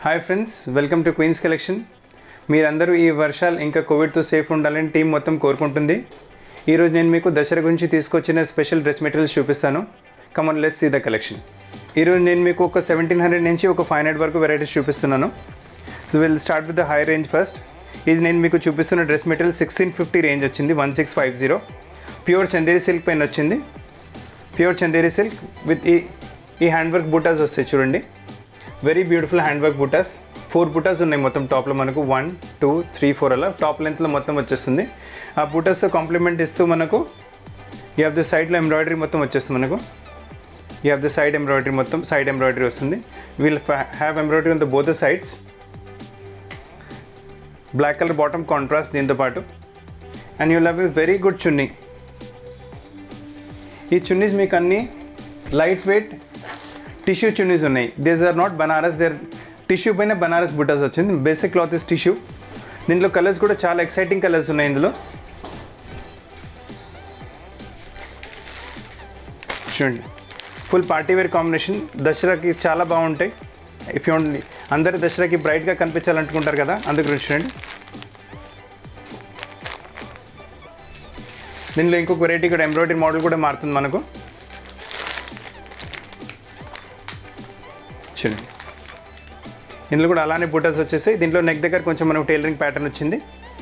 Hi friends, welcome to Queens Collection. మీరందరూ ఈ వర్షాలు ఇంకా కోవిడ్తో సేఫ్ ఉండాలని టీం మొత్తం కోరుకుంటుంది. ఈరోజు నేను మీకు దసరా గురించి తీసుకొచ్చిన స్పెషల్ డ్రెస్ మెటీరియల్స్ చూపిస్తాను. Come on let's see the collection. ఈరోజు నేను మీకు ఒక 1700 నుంచి ఒక 500 వరకు వెరైటీస్ చూపిస్తున్నాను. So will start with the high range first. ఇది నేను మీకు చూపిస్తున్న డ్రెస్ మెటీరియల్ 1650 రేంజ్ వచ్చింది, 1650. ప్యూర్ చందేరి సిల్క్ పైన వచ్చింది. ప్యూర్ చందేరి సిల్క్ విత్ ఈ హ్యాండ్ వర్క్ బూటాస్ వస్తాయి చూడండి. వెరీ బ్యూటిఫుల్ హ్యాండ్ వర్క్ బూటాస్. 4 బూటాస్ ఉన్నాయి మొత్తం టాప్లో మనకు. 1 2 3 4 అలా టాప్ లెంత్లో మొత్తం వచ్చేస్తుంది. ఆ బూటాస్తో కాంప్లిమెంట్ ఇస్తూ మనకు ఈ హ్యావ్ ద సైడ్లో ఎంబ్రాయిడరీ మొత్తం వచ్చేస్తుంది. మనకు ఈ హ్యావ్ ద సైడ్ ఎంబ్రాయిడరీ మొత్తం సైడ్ ఎంబ్రాయిడరీ వస్తుంది. We'll have embroidery on the both the sides. Black colour bottom contrast దీంతో పాటు. And you have a very good chunni. ఈ చున్నీస్ మీకు అన్నీ లైట్ వెయిట్ టిష్యూ చున్నీస్ ఉన్నాయి. These are not Banaras, there tissue పైన బనారస్ బుటాస్ వచ్చింది. Basic cloth is tissue. దీంట్లో కలర్స్ కూడా చాలా ఎక్సైటింగ్ కలర్స్ ఉన్నాయి. ఇందులో చూడండి, ఫుల్ పార్టీవేర్ కాంబినేషన్. దసరాకి చాలా బాగుంటాయి. ఇఫ్ యూ అందరు దసరాకి బ్రైట్గా కనిపించాలనుకుంటారు కదా, అందుకు గురించి చూడండి. దీనిలో ఇంకొక వెరైటీ కూడా ఎంబ్రాయిడరీ మోడల్ కూడా మారుతుంది మనకు. చూడండి, ఇందులో కూడా అలానే బూటాస్ వచ్చేసాయి. దీంట్లో నెక్ దగ్గర కొంచెం మనకు టైలరింగ్ ప్యాటర్న్ వచ్చింది.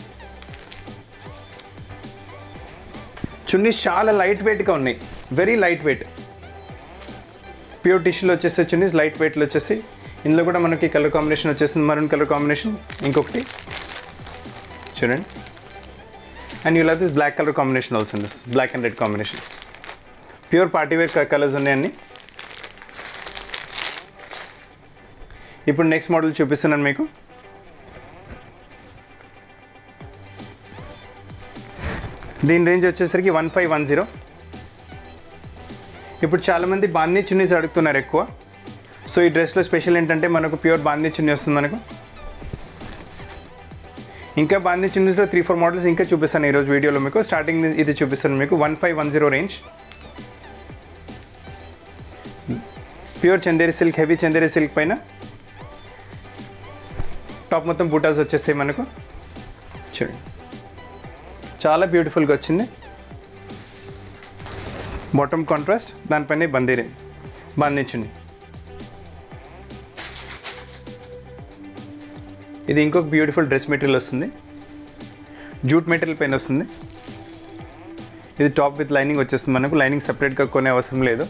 చున్నీస్ చాలా లైట్ వెయిట్గా ఉన్నాయి, వెరీ లైట్ వెయిట్. ప్యూర్ టిష్యూలో వచ్చేస్తే చున్నీస్ లైట్ వెయిట్లో వచ్చేసి. ఇందులో కూడా మనకి కలర్ కాంబినేషన్ వచ్చేస్తుంది, మరూన్ కలర్ కాంబినేషన్. ఇంకొకటి చూడండి. And you love this black colour combination also, this black and red combination. Pure party wear colours ఉన్నాయి అన్ని. ఇప్పుడు నెక్స్ట్ మోడల్ చూపిస్తున్నాను మీకు. దీని రేంజ్ వచ్చేసరికి 1510. ఇప్పుడు చాలామంది బాందీ చున్నీస్ అడుగుతున్నారు ఎక్కువ. సో ఈ డ్రెస్లో స్పెషల్ ఏంటంటే మనకు ప్యూర్ బాందీ చున్నీ వస్తుంది మనకు. ఇంకా బాందీ చున్నీస్లో 3-4 మోడల్స్ ఇంకా చూపిస్తాను ఈరోజు వీడియోలో మీకు. స్టార్టింగ్ ఇది చూపిస్తాను మీకు. 1510 range. Pure Chanderi silk, heavy Chanderi silk పైన టాప్ మొత్తం బూటాస్ వచ్చేస్తాయి మనకు. చూడండి, చాలా బ్యూటిఫుల్గా వచ్చింది. బాటమ్ కాంట్రాస్ట్, దానిపైన బాందీ చున్నీ. ఇది ఇంకొక బ్యూటిఫుల్ డ్రెస్ మెటీరియల్ వస్తుంది. జూట్ మెటీరియల్ పైన వస్తుంది. ఇది టాప్ విత్ లైనింగ్ వచ్చేస్తుంది మనకు. లైనింగ్ సపరేట్గా కొనే అవసరం లేదు.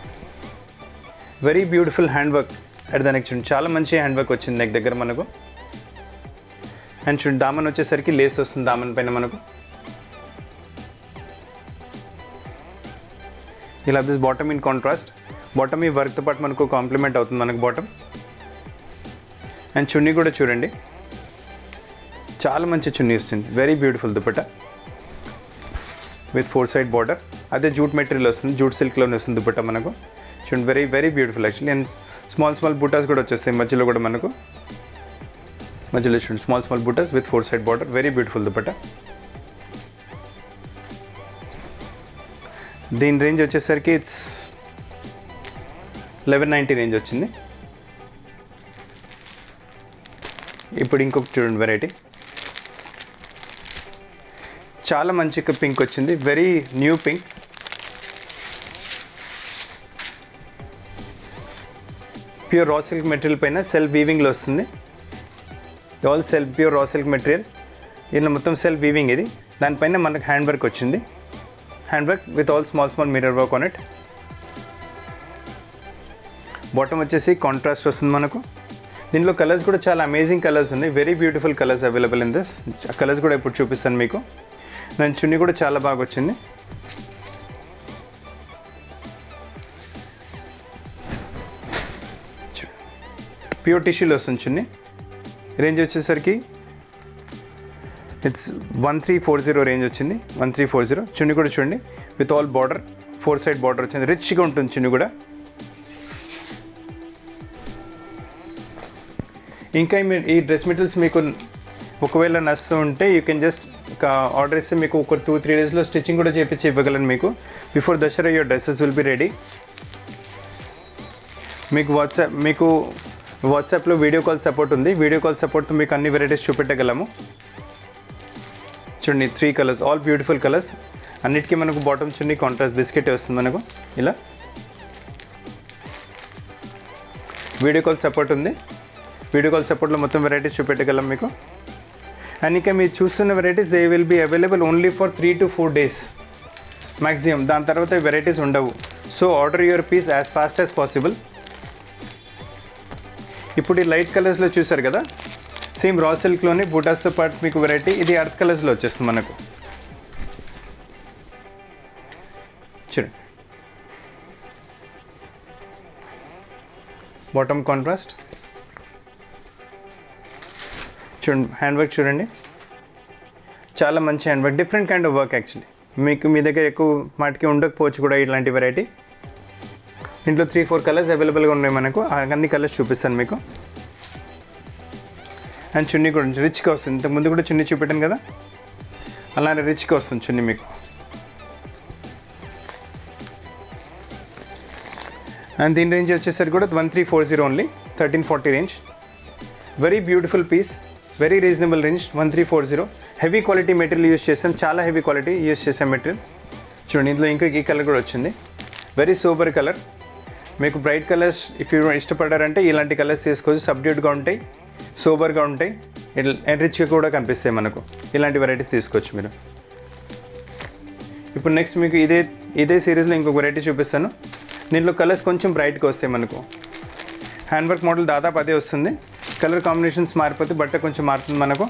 Very beautiful hand work at the neck. చూడండి, చాలా మంచి హ్యాండ్ వర్క్ వచ్చింది నెక్ దగ్గర మనకు. అండ్ చూడండి, దామన్ వచ్చేసరికి లేస్ వస్తుంది దామన్ పైన మనకు. ఇలా this bottom in contrast. Bottom ఈ వర్క్తో పాటు మనకు కాంప్లిమెంట్ అవుతుంది మనకు బాటమ్. అండ్ చున్నీ కూడా చూడండి, చాలా మంచి చున్నీ వస్తుంది. Very beautiful dupatta with 4 side border. అదే జూట్ మెటీరియల్ వస్తుంది, జూట్ సిల్క్లోనే వస్తుంది దుపట్టా మనకు. చూడండి, very very beautiful actually. And small బూటాస్ కూడా వచ్చేస్తాయి మధ్యలో కూడా మనకు. మధ్యలో చూడండి, స్మాల్ బూటాస్ with 4 side border. Very beautiful dupatta. దీని రేంజ్ వచ్చేసరికి ఇట్స్ 1190 రేంజ్ వచ్చింది. ఇప్పుడు ఇంకొక చూడండి వెరైటీ, చాలా మంచి పింక్ వచ్చింది. Very new pink. Pure raw silk material పైన సెల్ఫ్ వీవింగ్లో వస్తుంది. All self pure raw silk material. ఇందులో మొత్తం సెల్ఫ్ వీవింగ్. ఇది దానిపైన మనకు హ్యాండ్ వర్క్ వచ్చింది. Hand work with all small mirror work on it. Bottom వచ్చేసి కాంట్రాస్ట్ వస్తుంది మనకు. దీనిలో కలర్స్ కూడా చాలా అమేజింగ్ కలర్స్ ఉన్నాయి. Very beautiful colours available in this. Colours కూడా ఇప్పుడు చూపిస్తాను మీకు. దాని చున్నీ కూడా చాలా బాగా వచ్చింది. ప్యూర్ టిష్యూలో వస్తుంది చున్నీ. రేంజ్ వచ్చేసరికి ఇట్స్ 1340 రేంజ్ వచ్చింది. 1340. చున్నీ కూడా చూడండి, విత్ ఆల్ బార్డర్ 4 సైడ్ బార్డర్ వచ్చింది. రిచ్గా ఉంటుంది చున్నీ కూడా. ఇంకా ఈ డ్రెస్ మెటీరియల్స్ మీకు ఒకవేళ నచ్చుతూ ఉంటే యూ కెన్ జస్ట్ ఆర్డర్ ఇస్తే మీకు ఒక 2-3 డేస్లో స్టిచ్చింగ్ కూడా చేపించి ఇవ్వగలను మీకు. Before Dussehra your dresses will be ready. మీకు వాట్సాప్ మీకు వాట్సాప్లో వీడియో కాల్ సపోర్ట్ ఉంది. వీడియో కాల్ సపోర్ట్తో మీకు అన్ని వెరైటీస్ చూపెట్టగలము. చూడండి 3 కలర్స్, ఆల్ బ్యూటిఫుల్ కలర్స్. అన్నిటికీ మనకు బాటమ్ చున్నీ కాంట్రాస్ట్ బిస్కెట్ వస్తుంది మనకు. ఇలా వీడియో కాల్ సపోర్ట్ ఉంది. వీడియో కాల్ సపోర్ట్లో మొత్తం వెరైటీస్ చూపెట్టగలం మీకు. అండ్ ఇంకా మీరు చూస్తున్న varieties they will be available only for 3 to 4 days maximum. దాని తర్వాత వెరైటీస్ ఉండవు. So order your piece as fast as possible. ఇప్పుడు ఈ లైట్ కలర్స్లో చూసారు కదా, సేమ్ రా సిల్క్లోని బూటాస్తో పాటు మీకు వెరైటీ ఇది అర్త్ కలర్స్లో వచ్చేస్తుంది మనకు. చూడండి బాటమ్ కాంట్రాస్ట్. చూడండి హ్యాండ్ వర్క్ చూడండి, చాలా మంచి hand work, different kind of work. Actually మీకు మీ దగ్గర ఎక్కువ మాటికి ఉండకపోవచ్చు కూడా ఇట్లాంటి వెరైటీ. ఇంట్లో 3-4 కలర్స్ అవైలబుల్గా ఉన్నాయి మనకు. అన్ని కలర్స్ చూపిస్తాను మీకు. అండ్ చున్నీ కూడా రిచ్గా వస్తుంది. ఇంతకుముందు కూడా చున్నీ చూపెట్టాను కదా, అలానే రిచ్గా వస్తుంది చున్నీ మీకు. అండ్ దీని రేంజ్ వచ్చేసరికి కూడా 1340 only, 1340 range. Very beautiful piece, very reasonable range, 1340. Heavy quality material use చేస్తాం, చాలా హెవీ క్వాలిటీ యూస్ చేసాం మెటీరియల్. చూడండి ఇందులో ఇంకా ఈ కలర్ కూడా వచ్చింది, వెరీ సూపర్ కలర్. మీకు బ్రైట్ కలర్స్ ఇఫ్ యూ ఇష్టపడారంటే ఇలాంటి కలర్స్ తీసుకోవచ్చు. సబ్డ్యూట్గా ఉంటాయి, సూపర్గా ఉంటాయి, రిచ్గా కూడా కనిపిస్తాయి మనకు. ఇలాంటి వెరైటీస్ తీసుకోవచ్చు మీరు. ఇప్పుడు నెక్స్ట్ మీకు ఇదే సిరీస్లో ఇంకొక వెరైటీ చూపిస్తాను. దీంట్లో కలర్స్ కొంచెం బ్రైట్గా వస్తాయి మనకు. హ్యాండ్ వర్క్ మోడల్ దాదాపు అదే వస్తుంది. కలర్ కాంబినేషన్స్ మారిపోతే బట్ట కొంచెం మారుతుంది మనకు.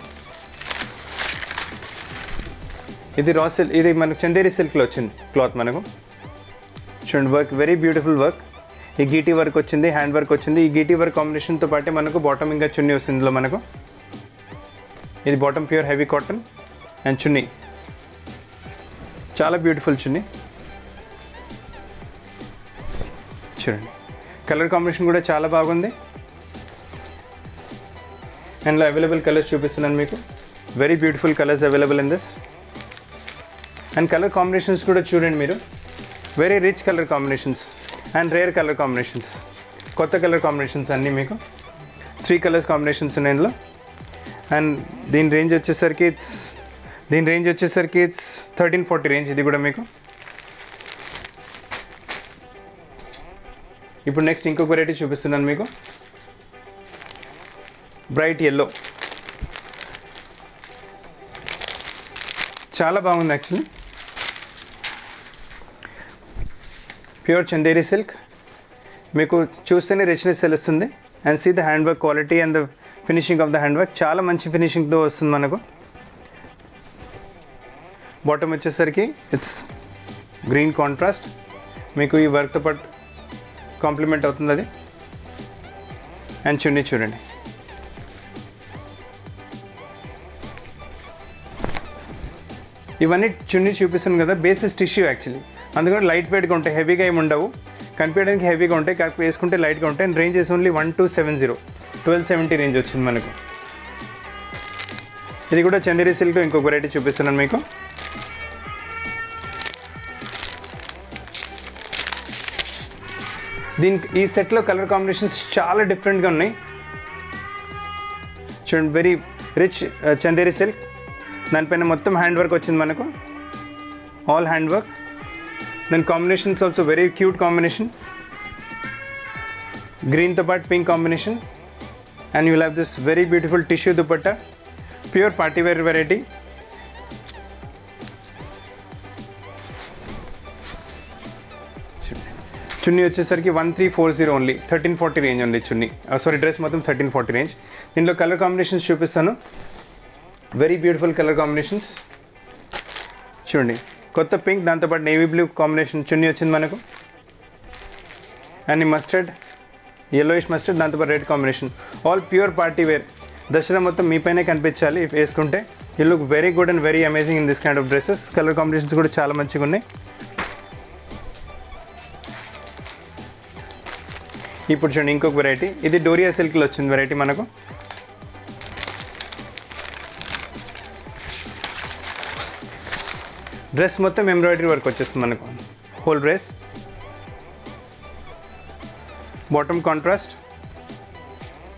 ఇది రా సిల్క్, ఇది మనకు చందేరి సిల్క్లో వచ్చింది క్లాత్ మనకు. చూడండి వర్క్, వెరీ బ్యూటిఫుల్ వర్క్. ఈ గీటీ వర్క్ వచ్చింది, హ్యాండ్ వర్క్ వచ్చింది. ఈ గీటీ వర్క్ కాంబినేషన్తో పాటే మనకు బాటమ్ ఇంకా చున్నీ వస్తుంది ఇందులో మనకు. ఇది bottom pure heavy cotton and చున్నీ చాలా బ్యూటిఫుల్ చున్నీ. చూడండి కలర్ కాంబినేషన్ కూడా చాలా బాగుంది. అండ్ అవైలబుల్ కలర్స్ చూపిస్తున్నాను మీకు. Very beautiful colours available in this. And colour combinations కూడా చూడండి మీరు, very rich colour combinations and rare colour combinations, కొత్త కలర్ కాంబినేషన్స్ అన్నీ మీకు. 3 కలర్స్ కాంబినేషన్స్ ఉన్నాయి ఇందులో. అండ్ దీని రేంజ్ వచ్చేసరికి ఇట్స్ 1340 రేంజ్. ఇది కూడా మీకు. ఇప్పుడు నెక్స్ట్ ఇంకొక వెరైటీ చూపిస్తున్నాను మీకు. బ్రైట్ ఎల్లో, చాలా బాగుంది యాక్చువల్లీ. ప్యూర్ చందేరి సిల్క్, మీకు చూస్తేనే రిచ్నెస్ తెలుస్తుంది. And see the hand work quality and the finishing of the hand work, చాలా మంచి ఫినిషింగ్తో వస్తుంది మనకు. బాటమ్ వచ్చేసరికి ఇట్స్ గ్రీన్ కాంట్రాస్ట్, మీకు ఈ వర్క్తో పాటు కాంప్లిమెంట్ అవుతుంది అది. అండ్ చున్నీ చూడండి, ఇవన్నీ చున్నీ చూపిస్తుంది కదా, బేసిస్ టిష్యూ యాక్చువల్లీ, అందుకని లైట్ వెయిట్గా ఉంటాయి, హెవీగా ఏమి ఉండవు. కనిపించడానికి హెవీగా ఉంటాయి, కాకపోతే వేసుకుంటే లైట్గా ఉంటాయి. అండ్ రేంజ్ ఓన్లీ 1270 రేంజ్ వచ్చింది మనకు. ఇది కూడా చందేరి సిల్క్ ఇంకొక వెరైటీ చూపిస్తున్నాను మీకు. దీనికి ఈ సెట్లో కలర్ కాంబినేషన్స్ చాలా డిఫరెంట్గా ఉన్నాయి. చూడండి వెరీ రిచ్ చందేరి సిల్క్, దానిపైన మొత్తం హ్యాండ్ వర్క్ వచ్చింది మనకు, ఆల్ హ్యాండ్ వర్క్. దాని combinations also very cute combination, గ్రీన్తో పాటు pink combination. And you have this very beautiful tissue dupatta, pure party wear variety. చున్నీ వచ్చేసరికి 1340 ఓన్లీ, 1340 రేంజ్ ఓన్లీ చున్నీ. సారీ డ్రెస్ మొత్తం 1340 రేంజ్. దీనిలో కలర్ కాంబినేషన్స్ చూపిస్తాను, వెరీ బ్యూటిఫుల్ కలర్ కాంబినేషన్స్. చూడండి కొత్త పింక్, దాంతోపాటు నేవీ బ్లూ కాంబినేషన్ చున్నీ వచ్చింది మనకు. అండ్ మస్టర్డ్, yellowish మస్టర్డ్, దాంతోపాటు red combination, all pure party wear. Dussehra మొత్తం మీపైనే కనిపించాలి వేసుకుంటే. You look very good and very amazing in this kind of dresses. Colour combinations కూడా చాలా మంచిగా ఉన్నాయి. ఇప్పుడు చూడండి ఇంకొక వెరైటీ, ఇది డోరియా సిల్క్లో వచ్చింది వెరైటీ మనకు. డ్రెస్ మొత్తం ఎంబ్రాయిడరీ వర్క్ వచ్చేస్తుంది మనకు, హోల్ డ్రెస్. బాటమ్ కాంట్రాస్ట్,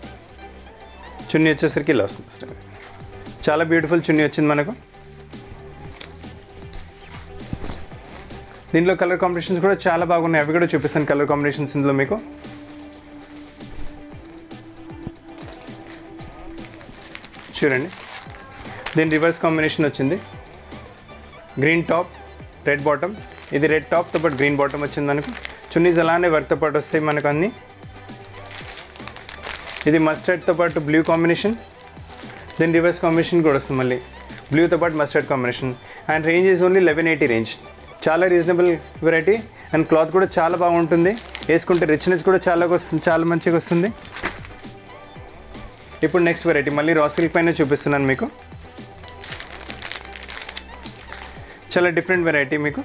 చున్నీ వచ్చేసరికి ఇలా వస్తుంది. చాలా బ్యూటిఫుల్ చున్నీ వచ్చింది మనకు. దీంట్లో కలర్ కాంబినేషన్స్ కూడా చాలా బాగున్నాయి, అవి కూడా చూపిస్తాను కలర్ కాంబినేషన్స్ ఇందులో మీకు. చూడండి, దీని రివర్స్ కాంబినేషన్ వచ్చింది. Green top, red bottom. ఇది రెడ్ టాప్తో పాటు గ్రీన్ బాటమ్ వచ్చింది మనకు. చున్నీస్ అలానే వర్క్తో పాటు వస్తాయి మనకు అన్నీ. ఇది మస్టర్డ్తో పాటు బ్లూ కాంబినేషన్. దీని రివర్స్ కాంబినేషన్ కూడా వస్తుంది మళ్ళీ, బ్లూతో పాటు mustard combination. And range is only 1180 range. చాలా రీజనబుల్ వెరైటీ అండ్ క్లాత్ కూడా చాలా బాగుంటుంది. వేసుకుంటే రిచ్నెస్ కూడా చాలా మంచిగా వస్తుంది. ఇప్పుడు నెక్స్ట్ వెరైటీ మళ్ళీ రా సిల్క్ పైన చూపిస్తున్నాను మీకు. చాలా డిఫరెంట్ వెరైటీ మీకు.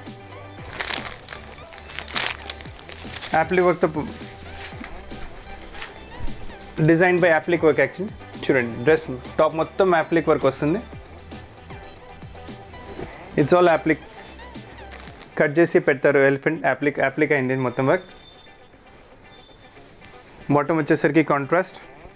యాప్లిక్ వర్క్తో design by applique work actually. చూడండి, డ్రెస్ టాప్ మొత్తం యాప్లిక్ వర్క్ వస్తుంది. ఇట్స్ ఆల్ యాప్లిక్, కట్ చేసి పెడతారు. ఎలిఫెంట్ యాప్లిక్ అయింది మొత్తం వర్క్. బాటమ్ వచ్చేసరికి కాంట్రాస్ట్.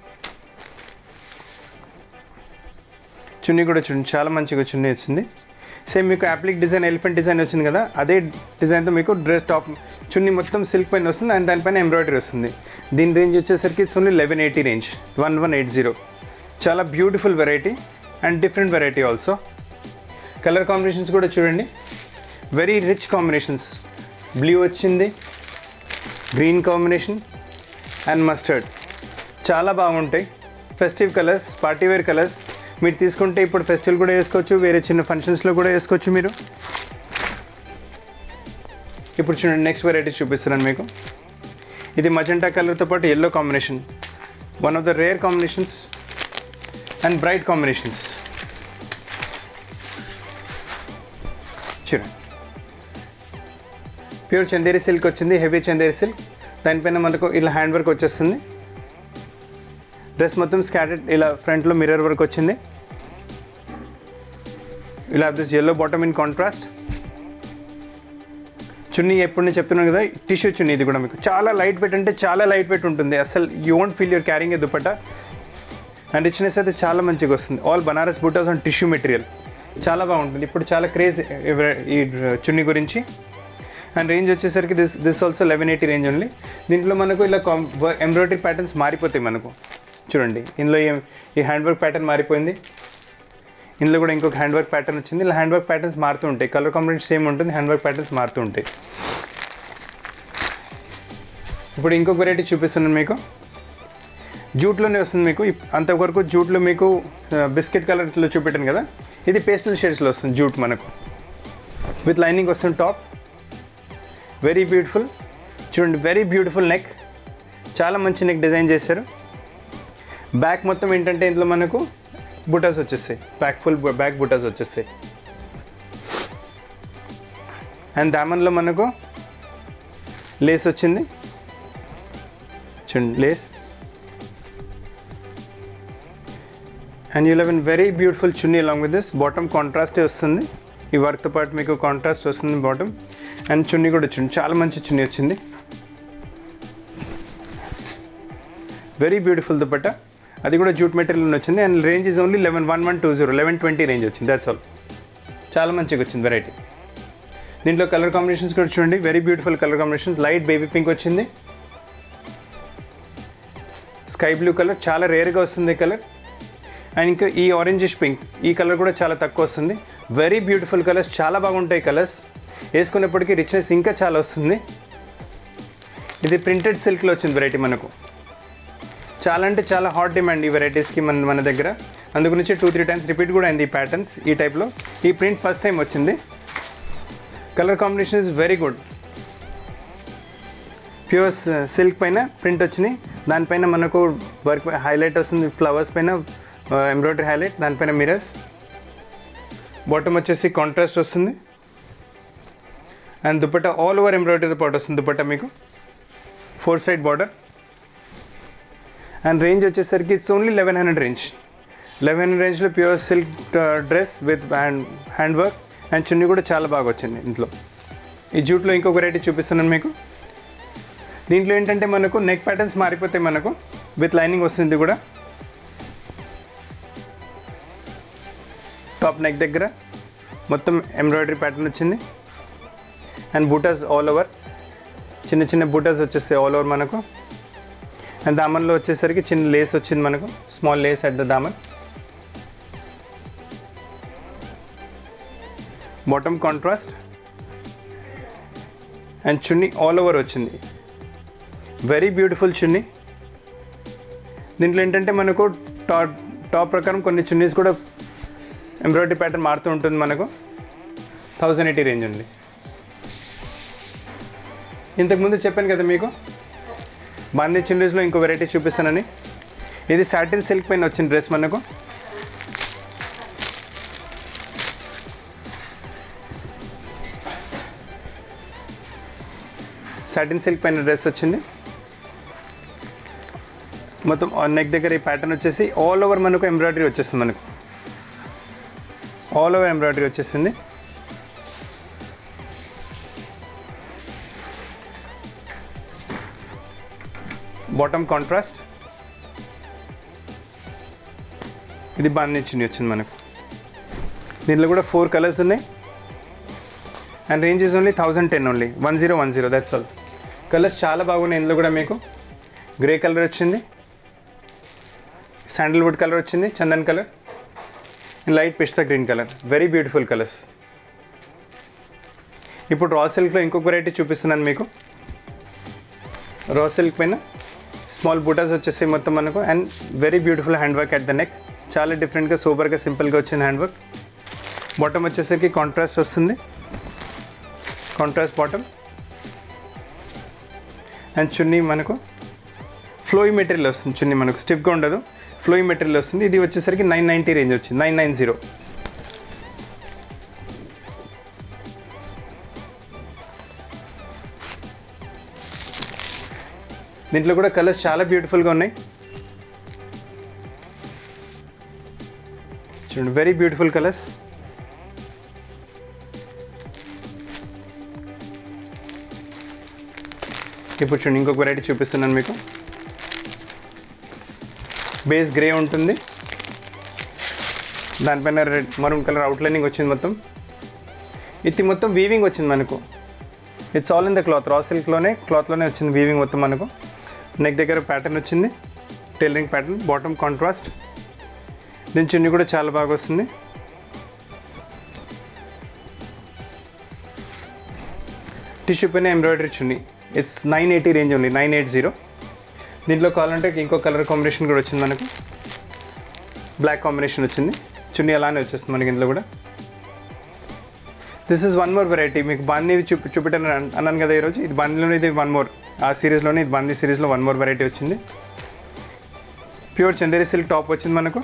చున్నీ కూడా చూడండి, చాలా మంచిగా చున్నీ వచ్చింది. సేమ్ మీకు యాప్లిక్ డిజైన్, ఎలిఫెంట్ డిజైన్ వచ్చింది కదా, అదే డిజైన్తో మీకు డ్రెస్ టాప్ చున్నీ మొత్తం సిల్క్ పైన వస్తుంది అండ్ దానిపైన ఎంబ్రాయిడరీ వస్తుంది. దీని రేంజ్ వచ్చేసరికి ఇట్స్ ఓన్లీ 1180 రేంజ్, 1180. చాలా beautiful variety and different variety also. Colour combinations కూడా చూడండి, వెరీ రిచ్ కాంబినేషన్స్. బ్లూ వచ్చింది, గ్రీన్ కాంబినేషన్ అండ్ మస్టర్డ్. చాలా బాగుంటాయి. Festive colours, party wear colours. మీరు తీసుకుంటే ఇప్పుడు ఫెస్టివల్ కూడా వేసుకోవచ్చు, వేరే చిన్న ఫంక్షన్స్లో కూడా వేసుకోవచ్చు మీరు. ఇప్పుడు చూడండి, నెక్స్ట్ వెరైటీ చూపిస్తున్నాను మీకు. ఇది మజెంటా కలర్తో పాటు yellow combination. One of the rare combinations and bright combinations. చూడండి, ప్యూర్ చందేరి సిల్క్ వచ్చింది, హెవీ చందేరి సిల్క్. దానిపైన మనకు ఇలా హ్యాండ్ వర్క్ వచ్చేస్తుంది. డ్రెస్ మొత్తం స్కాటర్డ్, ఇలా ఫ్రంట్లో మిర్రర్ వర్క్ వచ్చింది. ఇలా this yellow bottom in contrast. చున్నీ ఎప్పుడు నేను చెప్తున్నాను కదా, టిష్యూ చున్నీ. ఇది కూడా మీకు చాలా లైట్ వెయిట్, అంటే చాలా లైట్ వెయిట్ ఉంటుంది. అసలు you won't feel you're carrying a dupatta. And richness అయితే చాలా మంచిగా వస్తుంది. ఆల్ బనారస్ బూటాస్ ఆన్ టిష్యూ మెటీరియల్. చాలా బాగుంటుంది. ఇప్పుడు చాలా క్రేజ్ ఈ చున్నీ గురించి. అండ్ రేంజ్ వచ్చేసరికి దిస్ ఆల్సో 1180 రేంజ్ ఓన్లీ. దీంట్లో మనకు ఇలా ఎంబ్రాయిడరీ ప్యాటర్న్స్ మారిపోతాయి మనకు. చూడండి, ఇందులో ఈ హ్యాండ్ వర్క్ ప్యాటర్న్ మారిపోయింది. ఇందులో కూడా ఇంకొక హ్యాండ్ వర్క్ ప్యాటర్న్ వచ్చింది. ఇలా హ్యాండ్ వర్క్ ప్యాటర్న్స్ మారుతూ ఉంటాయి. కలర్ కాంబినేషన్ సేమ్ ఉంటుంది, హ్యాండ్ వర్క్ ప్యాటర్న్స్ మారుతూ ఉంటాయి. ఇప్పుడు ఇంకొక వెరైటీ చూపిస్తున్నాను మీకు. జూట్లోనే వస్తుంది మీకు. అంతవరకు జూట్లో మీకు బిస్కెట్ కలర్లో చూపెట్టాను కదా, ఇది పేస్టల్ షేడ్స్లో వస్తుంది జూట్ మనకు. విత్ లైనింగ్ వస్తుంది టాప్. Very beautiful. చూడండి, వెరీ బ్యూటిఫుల్ నెక్. చాలా మంచి నెక్ డిజైన్ చేశారు. బ్యాక్ మొత్తం ఏంటంటే ఇందులో మనకు బుటాస్ వచ్చేస్తాయి, ఫుల్ బ్యాక్ బుటాస్ వచ్చేస్తాయి. అండ్ దామన్లో మనకు లేస్ వచ్చింది. చూడండి, lace. And you love in very beautiful chunni along with this. Bottom కాంట్రాస్టే వస్తుంది. ఈ వర్క్తో పాటు మీకు కాంట్రాస్ట్ వస్తుంది బాటమ్. అండ్ చున్నీ కూడా చూడండి, చాలా మంచి చున్నీ వచ్చింది. Very beautiful dupatta. అది కూడా జూట్ మెటీరియల్ వచ్చింది. And range is only 1120, 1120 range వచ్చింది. That's all. చాలా మంచిగా వచ్చింది వెరైటీ. దీంట్లో కలర్ కాంబినేషన్స్ కూడా చూడండి, very beautiful colour combinations. Light baby pink వచ్చింది, స్కై బ్లూ కలర్, చాలా రేర్గా వస్తుంది కలర్. అండ్ ఇంకా ఈ ఆరెంజిష్ పింక్, ఈ కలర్ కూడా చాలా తక్కువ వస్తుంది. వెరీ బ్యూటిఫుల్ కలర్స్, చాలా బాగుంటాయి కలర్స్. వేసుకున్నప్పటికీ రిచ్నెస్ ఇంకా చాలా వస్తుంది. ఇది ప్రింటెడ్ సిల్క్లో వచ్చింది వెరైటీ మనకు. చాలా అంటే చాలా హాట్ డిమాండ్ ఈ వెరైటీస్కి మన దగ్గర. అందుగురించి 2-3 టైమ్స్ రిపీట్ కూడా అయింది ఈ ప్యాటర్న్స్ ఈ టైప్లో. ఈ ప్రింట్ ఫస్ట్ టైం వచ్చింది. Colour combination is very good. Pure silk పైన ప్రింట్ వచ్చినాయి. దానిపైన మనకు వర్క్ హైలైట్ వస్తుంది, ఫ్లవర్స్ పైన ఎంబ్రాయిడరీ హైలైట్, దానిపైన మిరర్స్. బాటమ్ వచ్చేసి కాంట్రాస్ట్ వస్తుంది. And dupatta all over embroidery పాటు వస్తుంది దుపట్టా మీకు. 4 సైడ్ బార్డర్. అండ్ రేంజ్ వచ్చేసరికి ఇట్స్ ఓన్లీ 1100 రేంజ్. 1100 రేంజ్లో pure silk dress with hand work. And చున్నీ కూడా చాలా బాగా వచ్చింది ఇంట్లో. ఈ జూట్లో ఇంకొక వెరైటీ చూపిస్తున్నాను మీకు. దీంట్లో ఏంటంటే మనకు నెక్ ప్యాటర్న్స్ మారిపోతాయి మనకు. విత్ లైనింగ్ వస్తుంది కూడా. టాప్ నెక్ దగ్గర మొత్తం ఎంబ్రాయిడరీ ప్యాటర్న్ వచ్చింది. అండ్ బూటాస్ ఆల్ ఓవర్, చిన్న చిన్న బూటాస్ వచ్చేస్తాయి ఆల్ ఓవర్ మనకు. అండ్ దామన్లో వచ్చేసరికి చిన్న లేస్ వచ్చింది మనకు, small lace at the daman. Bottom contrast and chunni all over వచ్చింది. Very beautiful chunni. దీంట్లో ఏంటంటే మనకు టాప్ ప్రకారం కొన్ని చున్నీస్ కూడా ఎంబ్రాయిడరీ ప్యాటర్న్ మారుతూ ఉంటుంది మనకు. 1080 రేంజ్ ఉంది. ఇంతకుముందు చెప్పాను కదా మీకు బాందీ చున్నీస్లో ఇంకో వెరైటీ చూపిస్తానని. ఇది సాటిన్ సిల్క్ పైన వచ్చిన డ్రెస్ మనకు. సాటిన్ సిల్క్ పైన డ్రెస్ వచ్చింది. మొత్తం నెక్ దగ్గర ఈ ప్యాటర్న్ వచ్చేసి ఆల్ ఓవర్ మనకు ఎంబ్రాయిడరీ వచ్చేస్తుంది. మనకు ఆల్ ఓవర్ ఎంబ్రాయిడరీ వచ్చేసింది. Bottom contrast. ఇది బాందీ చున్నీ వచ్చింది మనకు. దీంట్లో కూడా 4 కలర్స్ ఉన్నాయి. And range is only 1010 only, 1010, that's all. Colours చాలా బాగున్నాయి. ఇందులో కూడా మీకు గ్రే కలర్ వచ్చింది, శాండల్వుడ్ కలర్ వచ్చింది, చందన్ కలర్, లైట్ పిస్తా green colour. Very beautiful colours. ఇప్పుడు రా సిల్క్లో ఇంకొక వెరైటీ చూపిస్తున్నాను మీకు. రా సిల్క్ పైన స్మాల్ బూటాస్ వచ్చేసాయి మొత్తం మనకు. And very beautiful hand work at the neck. చాలా డిఫరెంట్గా సూపర్గా సింపుల్గా వచ్చింది హ్యాండ్ వర్క్. బాటమ్ వచ్చేసరికి కాంట్రాస్ట్ వస్తుంది, కాంట్రాస్ట్ బాటమ్. అండ్ చున్నీ మనకు ఫ్లోయి మెటీరియల్ వస్తుంది. చున్నీ మనకు స్టిఫ్గా ఉండదు, ఫ్లోయి మెటీరియల్ వస్తుంది. ఇది వచ్చేసరికి 990 రేంజ్ వచ్చింది, 990. దీంట్లో కూడా కలర్స్ చాలా బ్యూటిఫుల్గా ఉన్నాయి. చూడండి, వెరీ బ్యూటిఫుల్ కలర్స్. ఇప్పుడు చూడండి ఇంకొక వెరైటీ చూపిస్తున్నాను మీకు. బేస్ గ్రే ఉంటుంది, దానిపైన రెడ్ మరూన్ కలర్ అవుట్లైనింగ్ వచ్చింది మొత్తం. ఇది మొత్తం వీవింగ్ వచ్చింది మనకు. It's all in the cloth. Raw సిల్క్లోనే క్లాత్లోనే వచ్చింది వీవింగ్ మొత్తం మనకు. నెక్ దగ్గర ప్యాటర్న్ వచ్చింది, టైలరింగ్ ప్యాటర్న్. Bottom contrast. దీని చున్నీ కూడా చాలా బాగా వస్తుంది. టిష్యూ పైన ఎంబ్రాయిడరీ చున్నీ. It's 980 range only, 980. దీంట్లో కావాలంటే ఇంకో కలర్ కాంబినేషన్ కూడా వచ్చింది మనకు. బ్లాక్ కాంబినేషన్ వచ్చింది. చున్నీ అలానే వచ్చేస్తుంది మనకి ఇందులో కూడా. This is one more variety. మీకు బాందీ చూపెట్టాను అన్నాను కదా ఈరోజు. ఇది బాందీలోనే, ఇది వన్ మోర్. ఆ సిరీస్లోనే ఇది బాందీ సిరీస్లో వన్ మోర్ వెరైటీ వచ్చింది. ప్యూర్ చందేరి సిల్క్ టాప్ వచ్చింది మనకు.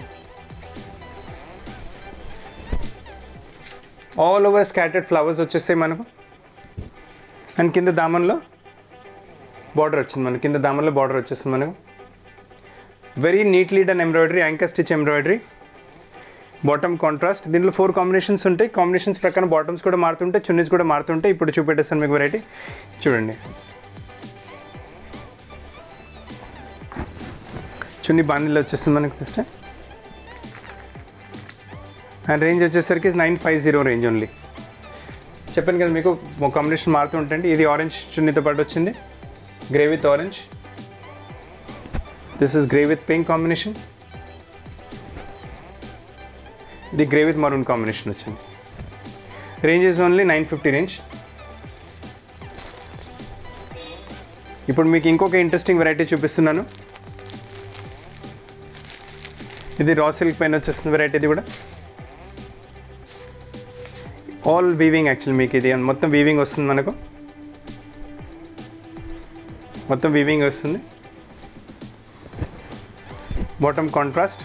ఆల్ ఓవర్ స్కాటర్డ్ ఫ్లవర్స్ వచ్చేస్తాయి మనకు. అండ్ కింద దామన్లో బార్డర్ వచ్చింది మనకు. కింద దామన్లో బార్డర్ వచ్చేస్తుంది మనకు. Very neatly done embroidery, anchor stitch embroidery. Bottom contrast. దీంట్లో 4 కాంబినేషన్స్ ఉంటాయి. కాంబినేషన్స్ ప్రకారం బాటమ్స్ కూడా మారుతుంటాయి, చున్నీస్ కూడా మారుతుంటాయి. ఇప్పుడు చూపెట్టేస్తాను మీకు వెరైటీ. చూడండి, చున్నీ బాందీలో వచ్చేస్తుంది మనకు ఫస్ట్. అండ్ రేంజ్ వచ్చేసరికి 950 రేంజ్ ఓన్లీ. చెప్పాను కదా మీకు కాంబినేషన్ మారుతూ ఉంటాయండి. ఇది ఆరెంజ్ చున్నీతో పాటు వచ్చింది, grey with orange. This is grey with pink combination. ఇది గ్రే విత్ మరూన్ కాంబినేషన్ వచ్చింది. Range is only 950 range. ఇప్పుడు మీకు ఇంకొక ఇంట్రెస్టింగ్ వెరైటీ చూపిస్తున్నాను. ఇది రా సిల్క్ పైన వచ్చేస్తుంది వెరైటీ. ఇది కూడా ఆల్ వీవింగ్. యాక్చువల్ మీకు ఇది మొత్తం వీవింగ్ వస్తుంది మనకు. మొత్తం వీవింగ్ వస్తుంది. Bottom contrast.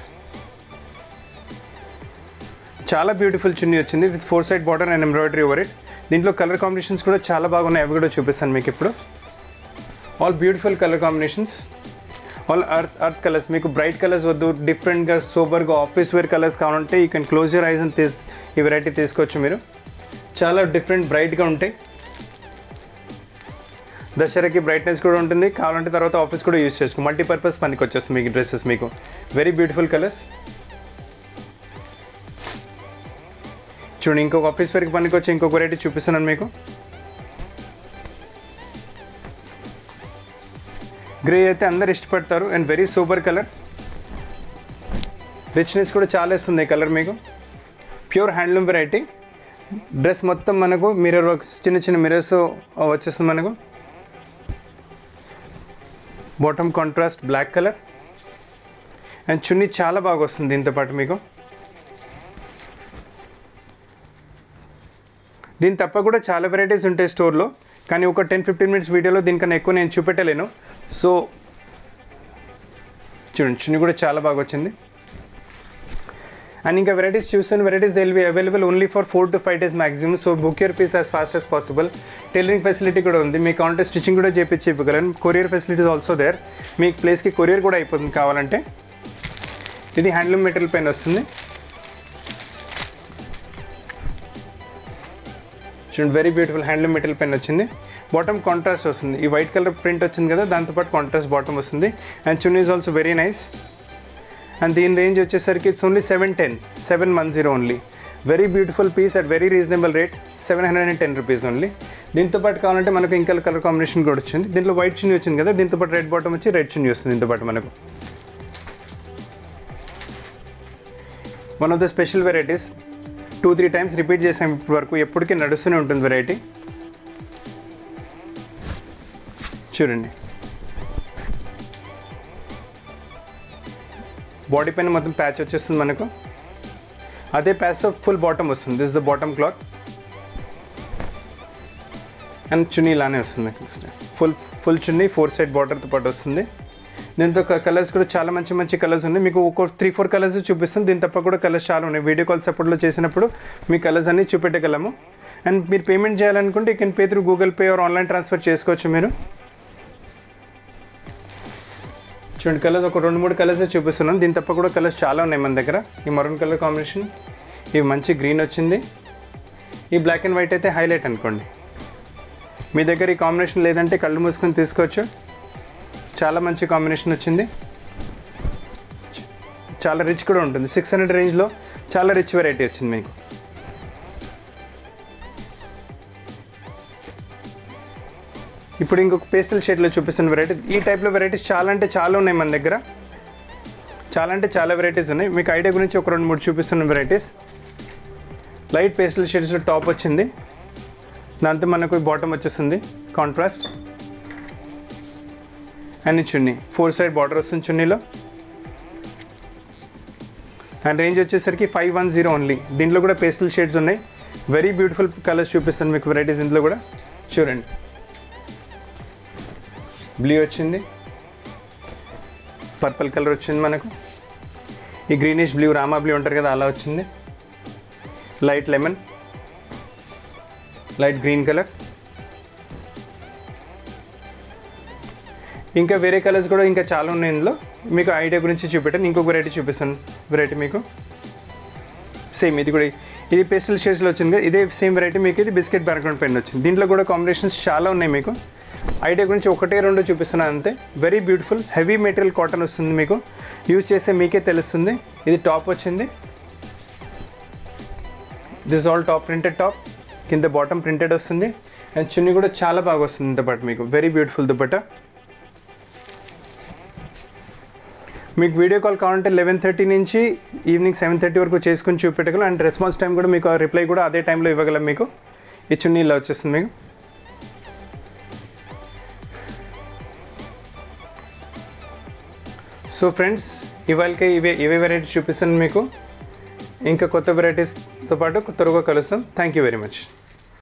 చాలా బ్యూటిఫుల్ చున్నీ వచ్చింది with 4 side border and embroidery over it. దీంట్లో కలర్ కాంబినేషన్స్ కూడా చాలా బాగున్నాయి. అవి కూడా చూపిస్తాను మీకు ఇప్పుడు. All beautiful colour combinations, all earth colours. మీకు బ్రైట్ కలర్స్ వద్దు, డిఫరెంట్గా సూపర్గా ఆఫీస్ వేర్ కలర్స్ కావాలంటే you can close your eyes అని ఈ వెరైటీ తీసుకోవచ్చు మీరు. చాలా డిఫరెంట్ బ్రైట్గా ఉంటాయి. దసరాకి బ్రైట్నెస్ కూడా ఉంటుంది. కావాలంటే తర్వాత ఆఫీస్ కూడా యూజ్ చేసుకో, మల్టీపర్పస్ పనికి వచ్చేస్తుంది మీకు డ్రెస్సెస్. మీకు వెరీ బ్యూటిఫుల్ కలర్స్. చూడండి ఇంకొక ఆఫీస్ వేర్కి పనికి వచ్చి ఇంకొక వెరైటీ చూపిస్తున్నాను మీకు. గ్రే అయితే అందరు ఇష్టపడతారు and very super colour, richness కూడా చాలా ఇస్తుంది ఈ కలర్ మీకు. Pure handloom variety. డ్రెస్ మొత్తం మనకు మిర్రర్ వర్క్, చిన్న చిన్న మిర్రర్స్ వచ్చేస్తుంది మనకు. Bottom contrast black colour and చున్నీ చాలా బాగా వస్తుంది దీంతో పాటు మీకు. దీని తప్ప కూడా చాలా వెరైటీస్ ఉంటాయి స్టోర్లో, కానీ ఒక 10-15 మినిట్స్ వీడియోలో దీనికన్నా ఎక్కువ నేను చూపెట్టలేను. సో చూడండి చున్నీ కూడా చాలా బాగా వచ్చింది. అండ్ ఇంకా వెరైటీస్ చూస్తున్న varieties they will be available only for 4 to 5 days maximum. So book your piece as fast as possible. Tailoring facility కూడా ఉంది, మీ కాంటాక్ట్ స్టిచ్చింగ్ కూడా చేపించి ఇవ్వగలను. కొరియర్ ఫెసిలిటీస్ ఆల్సో దేర్, మీ ప్లేస్కి కొరియర్ కూడా అయిపోతుంది కావాలంటే. ఇది హ్యాండ్లూమ్ మెటీరియల్ పైన వస్తుంది. చూడండి వెరీ బ్యూటిఫుల్ హ్యాండ్లూమ్ మెటీరియల్ పైన వచ్చింది. బాటమ్ కాంట్రాస్ట్ వస్తుంది, ఈ వైట్ కలర్ ప్రింట్ వచ్చింది కదా దాంతోపాటు కాంట్రాస్ట్ బాటమ్ వస్తుంది. అండ్ చున్నీ is also very nice. And దీని రేంజ్ వచ్చేసరికి it's only 710 only. Very beautiful piece at very reasonable rate, 710 rupees only. దీంతో పాటు కావాలంటే మనకు ఇంకా కలర్ కాంబినేషన్ కూడా వచ్చింది. దీంట్లో వైట్ చున్నీ వచ్చింది కదా, దీంతో పాటు రెడ్ బాటమ్ వచ్చి రెడ్ చున్నీ వస్తుంది దీంతో పాటు మనకు. One of the special varieties 2-3 times repeat చేసాం ఇప్పటి వరకు, ఎప్పటికీ నడుస్తూనే ఉంటుంది వెరైటీ. చూడండి బాడీ పైన మొత్తం ప్యాచ్ వచ్చేస్తుంది మనకు. అదే ప్యాచ్తో ఫుల్ బాటమ్ వస్తుంది. This the bottom cloth and చున్నీ ఇలానే వస్తుంది. ఫుల్ చున్నీ 4 సైడ్ బార్డర్తో పాటు వస్తుంది. దీంతో కలర్స్ కూడా చాలా మంచి కలర్స్ ఉన్నాయి. మీకు ఒక 3-4 కలర్స్ చూపిస్తాం. దీని తప్ప కూడా కలర్స్ చాలా ఉన్నాయి. వీడియో కాల్ సపోర్ట్లో చేసినప్పుడు మీ కలర్స్ అన్నీ చూపెట్టగలము. అండ్ మీరు పేమెంట్ చేయాలనుకుంటే you can pay through Google Pay or online transfer చేసుకోవచ్చు మీరు. చూడండి కలర్స్ ఒక 2-3 కలర్స్ చూపిస్తున్నాను. దీని తప్ప కూడా కలర్స్ చాలా ఉన్నాయి మన దగ్గర. ఈ మరూన్ కలర్ కాంబినేషన్, ఇవి మంచి గ్రీన్ వచ్చింది. ఈ బ్లాక్ అండ్ వైట్ అయితే హైలైట్ అనుకోండి. మీ దగ్గర ఈ కాంబినేషన్ లేదంటే కళ్ళు మూసుకొని తీసుకోవచ్చు. చాలా మంచి కాంబినేషన్ వచ్చింది, చాలా రిచ్ కూడా ఉంటుంది. 600 రేంజ్లో చాలా రిచ్ వెరైటీ వచ్చింది మీకు. ఇప్పుడు ఇంకొక పేస్టల్ షేడ్లో చూపిస్తున్న వెరైటీ. ఈ టైప్లో వెరైటీస్ చాలా అంటే చాలా ఉన్నాయి మన దగ్గర, చాలా వెరైటీస్ ఉన్నాయి. మీకు ఐడియా గురించి ఒక 2-3 చూపిస్తున్న వెరైటీస్. లైట్ పేస్టల్ షేడ్స్లో టాప్ వచ్చింది, దాంతో మనకు బాటమ్ వచ్చేస్తుంది కాంట్రాస్ట్. అండ్ చున్నీ 4 సైడ్ బార్డర్ వస్తుంది చున్నీలో. అండ్ రేంజ్ వచ్చేసరికి 510 ఓన్లీ. దీంట్లో కూడా పేస్టల్ షేడ్స్ ఉన్నాయి. వెరీ బ్యూటిఫుల్ కలర్స్ చూపిస్తాను మీకు వెరైటీస్ ఇందులో కూడా. చూడండి బ్లూ వచ్చింది, పర్పుల్ కలర్ వచ్చింది మనకు. ఈ గ్రీనిష్ బ్లూ, రామా బ్లూ ఉంటారు కదా అలా వచ్చింది. Light lemon, light green colour. ఇంకా వేరే కలర్స్ కూడా ఇంకా చాలా ఉన్నాయి ఇందులో. మీకు ఐడియా గురించి చూపెట్టాను. ఇంకొక వెరైటీ చూపిస్తాను. వెరైటీ మీకు సేమ్ ఇది కూడా, ఇది పేస్టల్ షేడ్స్లో వచ్చింది కదా, ఇదే సేమ్ వెరైటీ మీకు ఇది బిస్కెట్ బ్యాక్గ్రౌండ్ పెన్ వచ్చింది. దీంట్లో కూడా కాంబినేషన్స్ చాలా ఉన్నాయి మీకు. ఐడియా గురించి 1-2 చూపిస్తున్నాను అంతే. Very beautiful heavy material cotton వస్తుంది మీకు. యూజ్ చేస్తే మీకే తెలుస్తుంది. ఇది టాప్ వచ్చింది. This all top printed top, కింద బాటమ్ ప్రింటెడ్ వస్తుంది. అండ్ చున్నీ కూడా చాలా బాగా వస్తుంది ఇంత పాటు మీకు. Very beautiful dupatta. మీకు వీడియో కాల్ కావాలంటే 11:30 నుంచి ఈవినింగ్ 7:30 వరకు చేసుకుని చూపెట్టగలం. అండ్ రెస్పాన్స్ టైం కూడా మీకు రిప్లై కూడా అదే టైంలో ఇవ్వగలం మీకు. ఈ చున్నీ ఇలా వచ్చేస్తుంది మీకు. సో ఫ్రెండ్స్ ఇవాళకి ఇవే వెరైటీస్ చూపిస్తాను మీకు. ఇంకా కొత్త వెరైటీస్తో పాటు త్వరగా కలుస్తాం. Thank you very much.